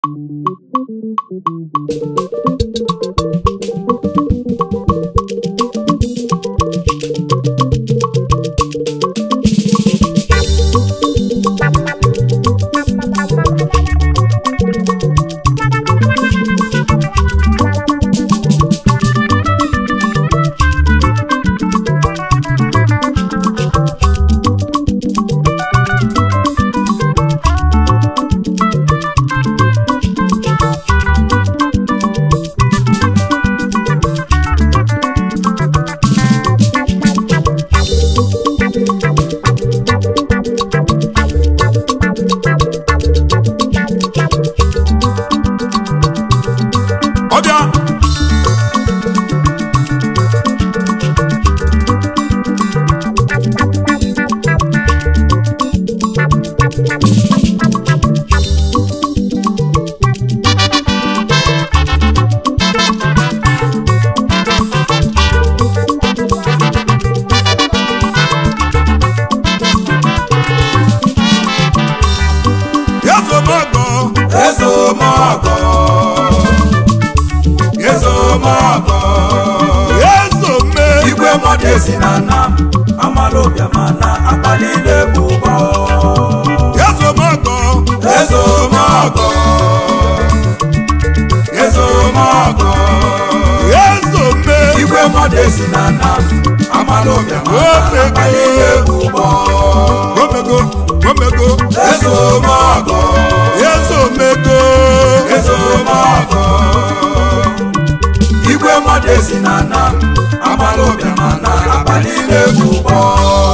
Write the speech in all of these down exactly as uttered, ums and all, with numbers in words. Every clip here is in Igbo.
Eze Ome Ogo, Eze Ome Ogo, Eze Ome Igwe Modezi na nam, amalobia mana abalile bubo. Eze Ome Ogo, Eze Ome Ogo, Eze Ome Ogo, Eze Ome Igwe Modezi na nam, amalobia mana abalile bubo. Gomego, Gomego, Eze Ome Ogo, Eze Ome Ogo, Eze Ome Ogo, Igwe Modezi na nam, amalobia mana abalile bubo.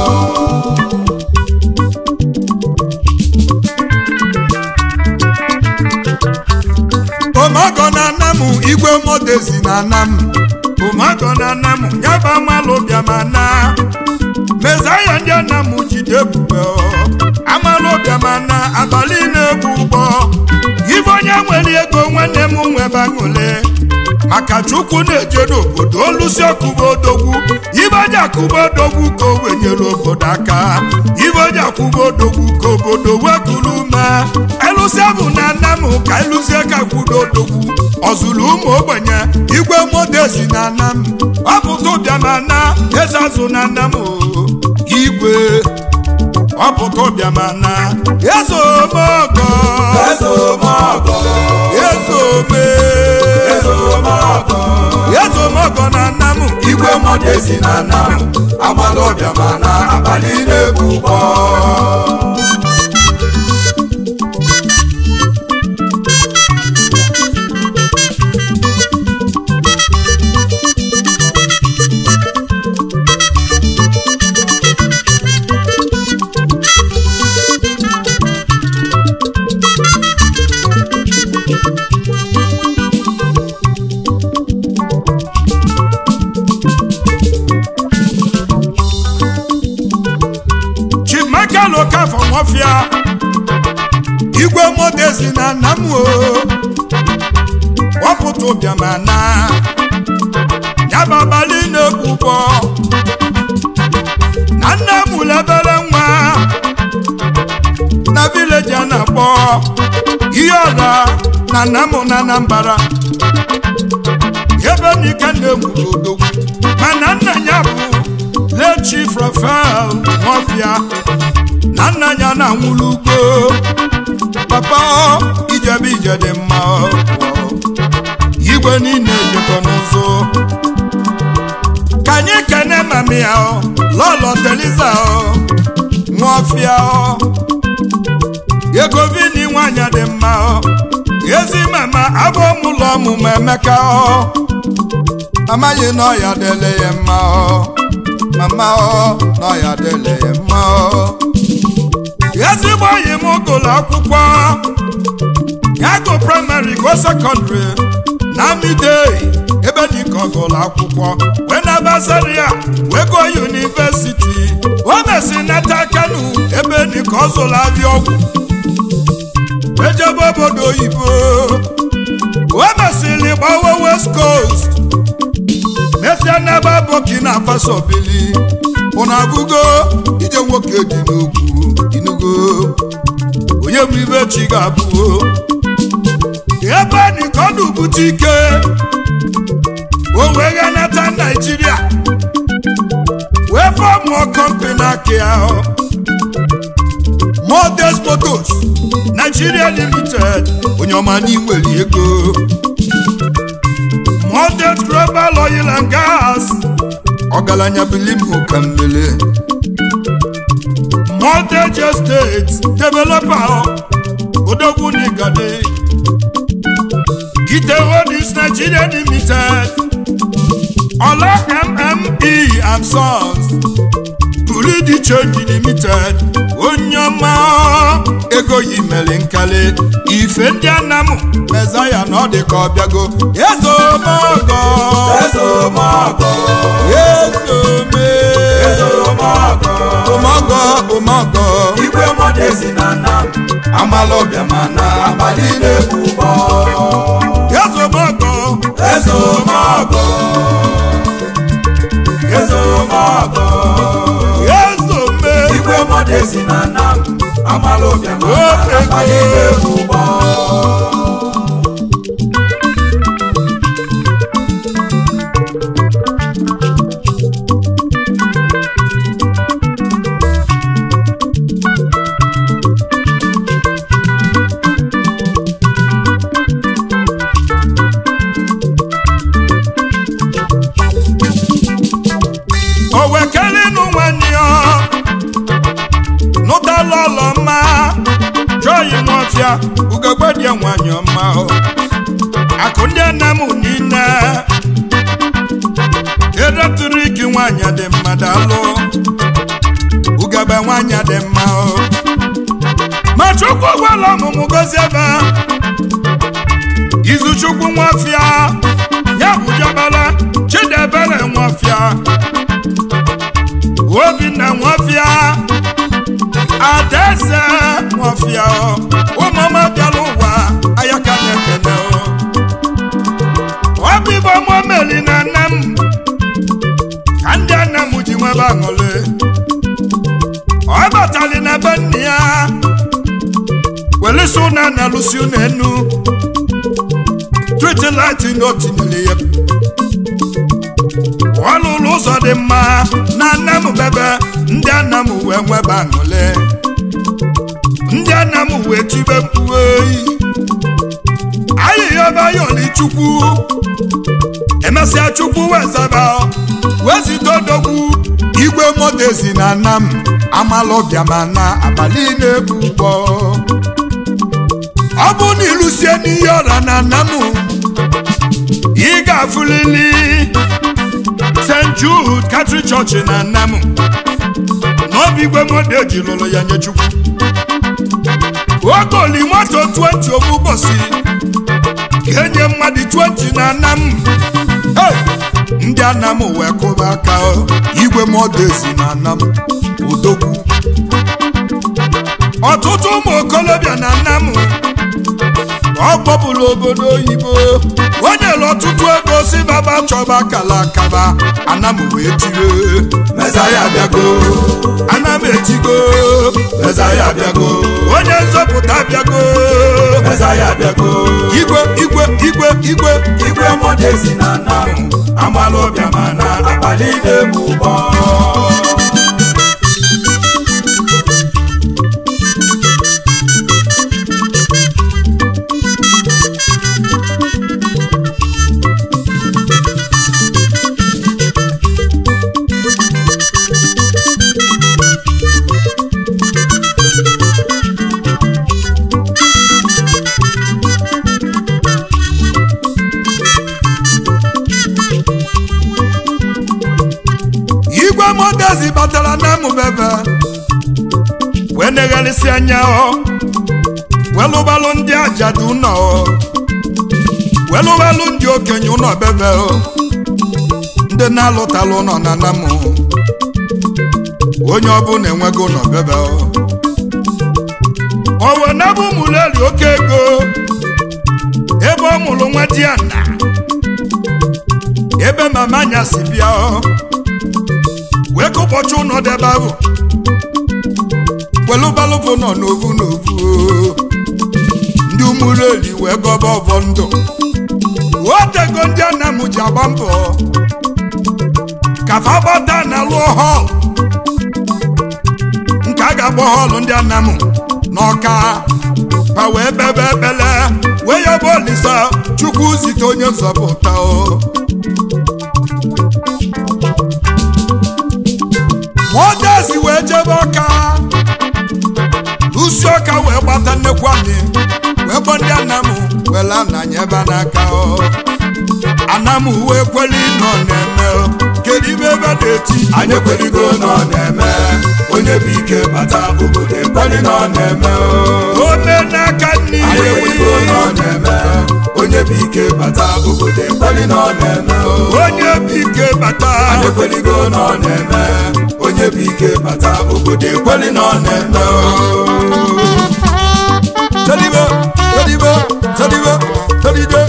Ome Ogo na namu, Igwe Modezi na nam, Ome Ogo na namu, nyaba amalobia mana. Mezaya ndị namu jide bube amalobia mana abalile bubo. Ibe onye nwere ego nwanne m nwe bangole maka Chukwu na-eje n'obodo olusi ọkụba odogwu. Ibe onye akụba odogwu ka o wenyere obodo aka. Ibe onye akụba odogwu ka obodo wekuru ume. Elusi bụ na nna m ka elusi ka kwudo odogwu ọzụlụ ụmụ ogbenye. Igwe Modezi na nna m ọpụta ụbịa mana eze azụ na nna m Igwe ọpụta ụbịa mana Eze Ome Ogo, Eze Ome Ogo, Eze Ome, Eze Ome Ogo, Eze Ome Ogo na nna m Igwe Modezi na nna m amalobia mana abalile bubo. Loka for mafia Igwe Modezi na namu waputo bia mana nyaba baline bubo na namu lebele nwa na village anabo iyola na namu na nambara yebe ni kande mudodo mana nanya bu le chief Rafael mafia Nana nyana ngulugo Papa ijabi ijade mma Igwe nine jekonozo Kanye kene mami yao Lolo teliza o Mwafia o Yegovi ni wanya de mma o Yezi mama abo mulo mumemeka o Mama ye no ya dele ye mma o Mama o no ya dele ye mma o Yezi boy mo la akwụkwọ ya go primary go secondary na midday ebe ni ko go la akwụkwọ when abasaria we go university o mesi nata Kanu ebe ni ko zo la bi ogwu ejebo bodo ibo o mesi li gbawo West Coast mesia na ba Burkina Faso bili ona bugo ije nwoke dị n'ugwu inugo onye mribe chi ga-abụ Otike Owega nata Nigeria we form more company here Modest Motors Nigeria Limited Onyomani nwere ego Modest Global Oil and Gas Ogalanya Bilim Kamele Modest Estate Developer Odogwu Nigade Gitewo is Nigeria Limited Ola M M E and Sons Buridi Change Limited Onyoma Ego Yimele Nkale Ife ndị Anamu Mezaya no de ko biago Eze Ome Ogo Eze Ome Ogo Eze Ome Eze Ome Ogo Ome Ogo Ome Ogo Igwe modezi na nam Amalobia mana abali nebubo Eze Ome Ogo Eze Ome Ogo Eze Ome Ogo Eze Ome Igwe modezi na nam Amalobia mana abali nebubo Ugagbadia nwanyo ma o Akonde namu nina Edaturiki nwanya de madalo Ugaba nwanya de ma o Machukwu gwala mumugozi eba Izuchukwu nwafia Nyabu jabala Chidebere nwafia Obinna nwafia Adeze nwafia o mama bialuwa ayaka nekene o Obibo momeli na nam Kandi anamu jiwa bangole Obatali na bania Welesu na nalusiu nenu Twiti lighti noti niliyep Walulu zode ma Na namu bebe Ndi anamu wenwe bangole Ndi anamu wetibe mpuwei Ayi yoba yoli chukwu Emesi a chukwu wezaba Wezi dodogwu Igwe modezi na nam Amalobia mana abali nebubo Obu nilusie ni yora na namu Iga fulili Saint Jude Catholic Church na namu Nobi igwe modeji lolo ya nye chukwu Ogoli moto twenty obubosi Kenye mmadi twenty na nam Hey! Ndi anamu wekoba aka Igwe modezi na nam Udogwu Ọtụtụ ụmụ okolobịa na namu Ọkpọpụrụ obodo oyibo Onye lọtụtụ ego si baba chọba kala kaba Anamu wee tire Mezaya bịago Anamu etigo Mezaya bịago Onye nzọpụta bịago Mezaya bịago Igwe igwe igwe igwe Igwe modezi na namu Amalobia mana abali nebubo Modezi batala namu bebe Wene galisi anya o Welu balu ndi ajadu na o Welu balu ndi okenyu na bebe o Nde na lotalo no na namu Onye obu na enwego no bebe o Owe nabu muleli okego Ebe mulu nwa diana Ebe mama nyasi bia o Weko pocho no debaru Welu baluvo no novu novu Ndi umureli wego bobo ndo otego ndị Anam ji agba mbọ ka fa gbata na lụọ họl nke a ga-agba họlụ ndị Anam n'Ọka pa wee bebe ekpele wee ya bụ Olisa Chukwu zite onye nzọpụta o Mọdezi wee jebe Ọka Lusi Ọka wee gbata nnekwu anyị wee gbọ ndị Anam wele ananya ebe n'aka o Anam wee kweli nọ na-eme kedu ibe ebe na-eti anyị ekweligo nọ na-eme onye bụ ike bata obodo ekweli nọ na-eme ome n'aka nni anyị ekweligo nọ na-eme onye bụ ike bata obodo ekweli nọ na-eme onye bụ ike bata anyị ekweligo nọ na-eme onye bụ ike bata obodo ekweli nọ na-eme Tedibe, tedibe, tedibe, tedide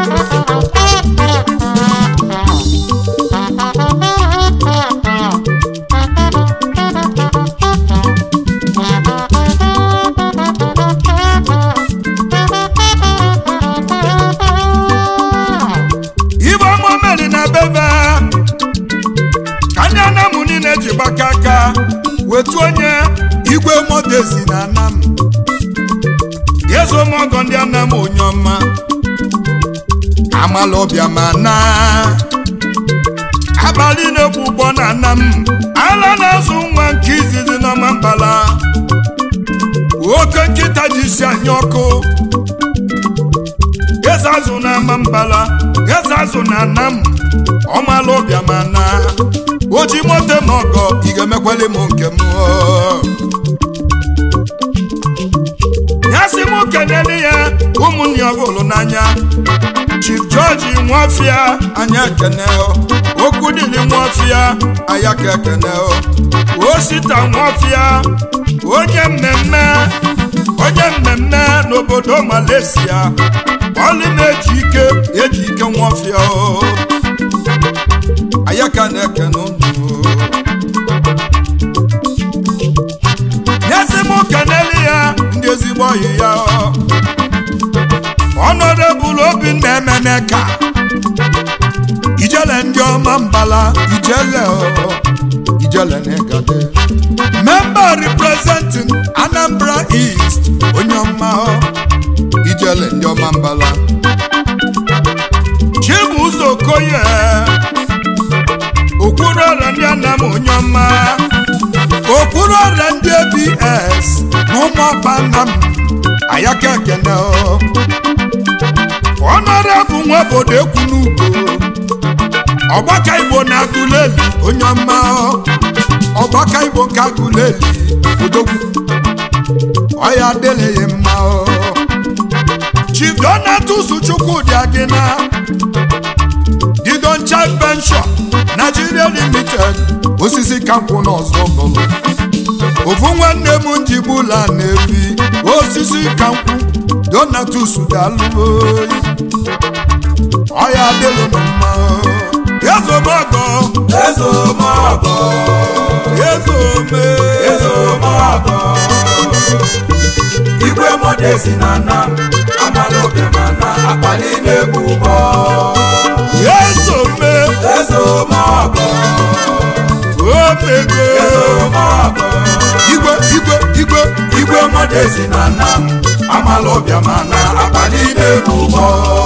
Ibo Mohammed na bebe Kanya Anam niile ji gbaka aka wetu onye igwe Mọdezi na Anam Eze Ome Ogo ndị Anam onye ọma amala ọbịa ma na abalị na-ekwu ụgbọ na Anam ala na-azụ nwa nke izizi n'ọma mbala oke nkịta ji isi anya ọkụ eze azụ na ama mbala eze azụ na Anam ọmala ọbịa ma na oji moto m ọgọ ị ga-emekwele m nke m Yasi mu keneli ya ụmụnne ọbụlụ n'anya Chief George Nwafia anya keneo okwu dịlị Nwafia Ayaka keneo Osita Nwafia onye mmemme onye mmemme n'obodo Malaysia ọlị na-eji ike eji ike Nwafia Ayaka na-ekene Yasi mu keneli ya ndị ezigbo ọyị ya Honorable Obi na-emeneka ijele ndị ọma mbala ijele ijele na-egade member representing Anambra East onye ọma ijele ndị ọma mbala Chibuzo Okoye okwuru ọrịa ndị Anam onye ọma okwuru ọrịa ndị A B S na ụmụọba Anam Ayaka ekene Honorable nwa obodo ekwu n'ugbo ọgbaka Igbo na Agụleli onye ọma ọgbaka Igbo nke Agụleli odogwu ọya adịleghị mma Chief Donatus Chukwudi Agina Didon Child Venture Nigeria Limited osisi kakwụ n'ọzọ bụlụ ofu nwanne m njibula na-ebi osisi kakwụ Donatus dalụ ọya adịlụ mma Eze Ome Ogo Eze Ome Ogo Eze Ome Eze Ome Ogo igwe Mọdezi na Anam amala ọbịa ma na akpali na-ebu ụgbọ Eze Ome Eze Ome Ogo Omego Eze Ome Ogo igwe igwe igwe igwe Mọdezi na Anam amala ọbịa ma na akpali na-ebu ụgbọ